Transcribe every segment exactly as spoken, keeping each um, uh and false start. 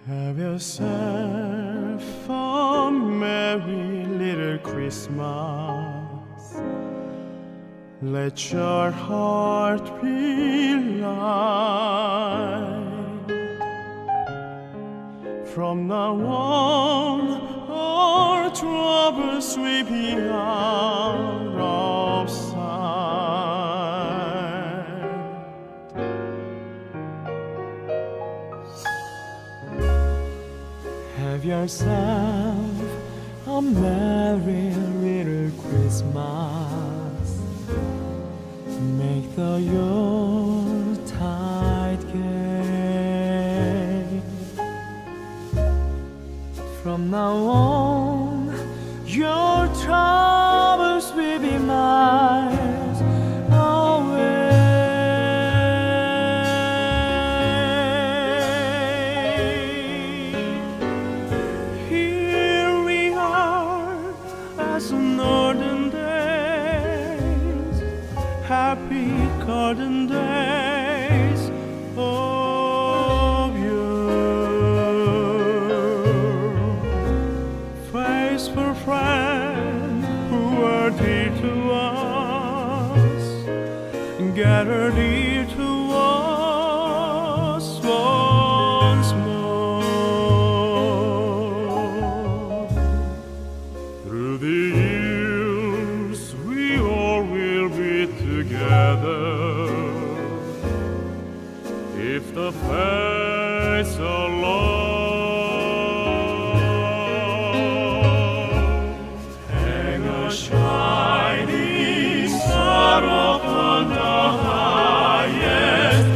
Have yourself a merry little Christmas. Let your heart be light. From now on, our troubles will be out of sight. Have yourself a merry little Christmas. Make the Yuletide gay. From now on, your troubles will be miles away. Here we are, as in olden days, happy golden days of yore. Faithful friend who are dear to us, gathered here to us once more. Through the years we all will be together, if the fates allow. Hang a shining star upon the highest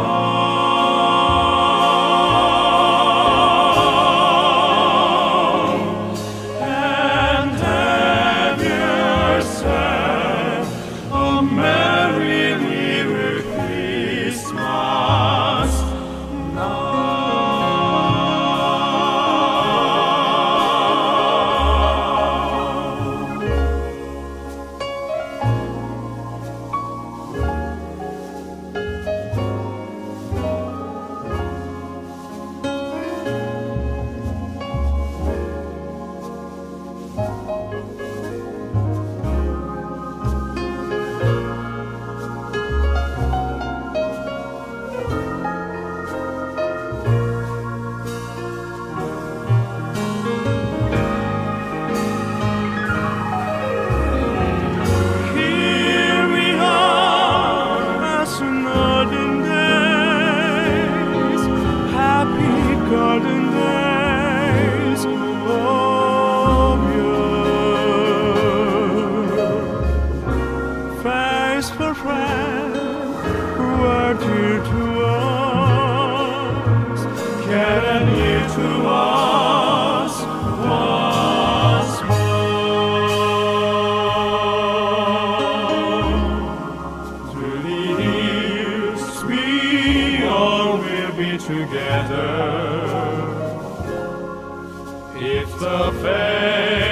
mountain, and have yourself a merry little Christmas now. Here we are, as in olden days, happy golden days of yore. Faithful friend who are dear to us, gathered near to us once more. Through the years we all will be together, if the fate